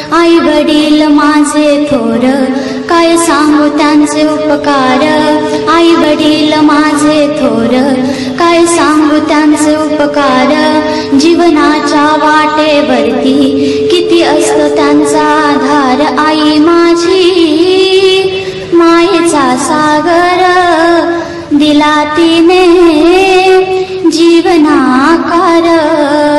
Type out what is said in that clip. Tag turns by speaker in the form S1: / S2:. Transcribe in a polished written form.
S1: आई वडील माझे थोर, काय सांगू त्यांचे उपकार. आई वडील माझे थोर, काय सांगू त्यांचे उपकार. जीवनाच्या वाटेवरती किती असतो त्यांचा आधार. आई माझी मायेचा सागर, दिला तिने जीवनाकार.